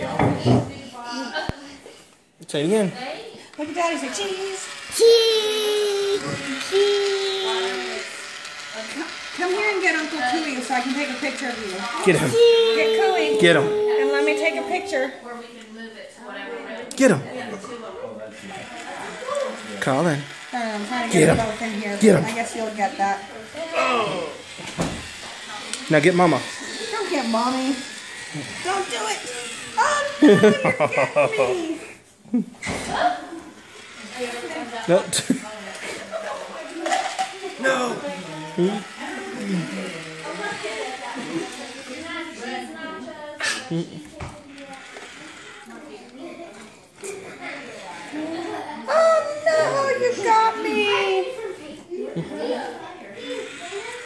Say it again. Look at Daddy, say cheese. Cheese. Cheese. Come here and get Uncle Cooey so I can take a picture of you. Get him. Get Cooey. Get him. And let me take a picture. Get him. Collin. I'm trying to get them both in here. Get him. I guess you'll get that. Oh. Now get Mama. Don't get Mommy. Don't do it. Oh no, you're getting me. No. Oh no, you got me.